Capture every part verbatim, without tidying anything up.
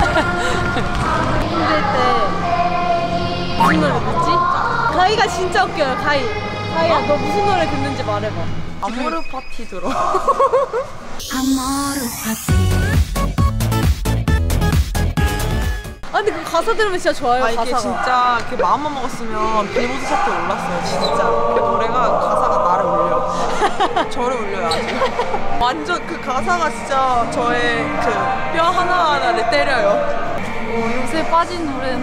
힘들 때 무슨 노래 듣지? 가희가 진짜 웃겨요. 가희. 가희야, 어? 너 무슨 노래 듣는지 말해봐. 아모르 파티 들어. 아모르 파티. 아 근데 그 가사 들으면 진짜 좋아요. 아, 이게 가사가. 진짜 이렇게 마음만 먹었으면 빌보드 차트에 올랐어요. 진짜 그 노래가 가사가 나를 울려. 저를 울려요 아주. 완전 그 가사가 진짜 저의 그 뼈 하나하나를 때려요. 어, 요새 빠진 노래는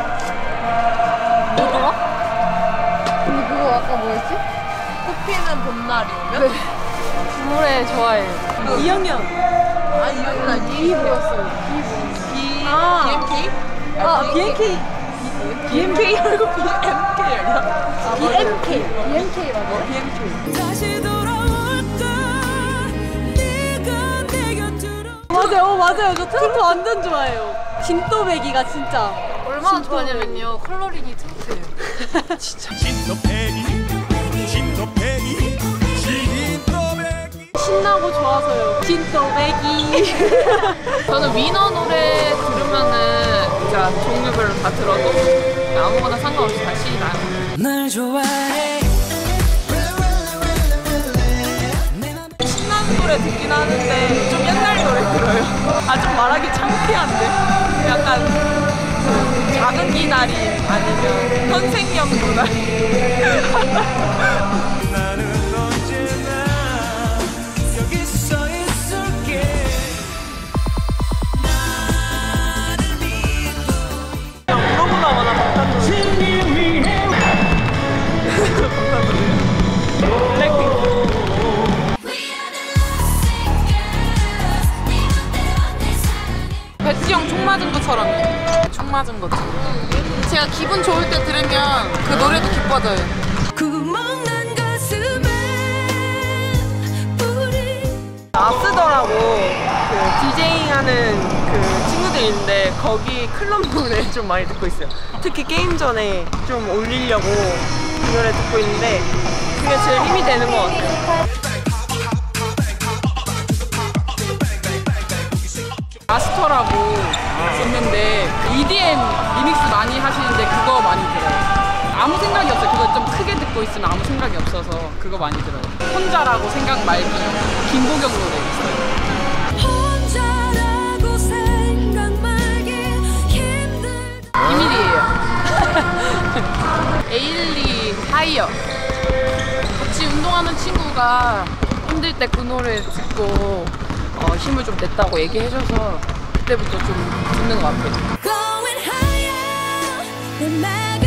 뭐더라? 근데 그거 아까 뭐였지? 꽃피는 봄날이 오면? 네. 그 노래 좋아해요. 그, 이영현. 아 이영현 아니 비 뭐였어요? 비 아, 비엠케이? 아, 비엠케이. 비엠케이 말고 비엠케이 아니야? 비엠케이. 비엠케이 맞아요? 어, 비엠케이. 맞아요, 어, 맞아요. 저 트로트 완전 좋아해요. 진또배기가 진짜 얼마나 좋아하냐면요. 컬러링이 트로트예요. 진짜. 진또배기 진또배기 진또배기 신나고 좋아서요. 진또배기. 저는 위너 노래 들으면은 진짜 종류별로 다 들어도 아무거나 상관없이 다 신이 나요. 날 좋아해 신나는 노래 듣긴 하는데 좀 옛날 노래 들어요. 아 좀 말하기 창피한데 약간 그 작은 기다림 아니면 현생염 노래. 나는 언제나 여기 서 있을게 나를 믿어 그냥 물어보나 마나 방탄 노래. 방탄 노래. 블랙핑크. 백지영 총 맞은 것처럼이에요. 총 맞은 것처럼. 제가 기분 좋을 때 들으면 그 노래도 기뻐져요. 구멍난 가슴에 불이 아스더라고 그 디제잉 하는 그 친구들이 있는데 거기 클럽 노래 좀 많이 듣고 있어요. 특히 게임 전에 좀 올리려고 그 노래 듣고 있는데 그게 제일 힘이 되는 것 같아요. 아스터라고 있는데 이디엠 리믹스 많이 하시는데 그거 많이 들어요. 아무 생각이 없어요. 그거 좀 크게 듣고 있으면 아무 생각이 없어서 그거 많이 들어요. 혼자라고 생각 말기 김보경 노래 있어요. 혼자라고 생각 말기 힘들 비밀이에요. 에일리 하이어. 같이 운동하는 친구가 힘들 때 그 노래 듣고 어, 힘을 좀 냈다고 얘기해줘서 그때부터 좀 듣는 것 같아요. Going higher, 내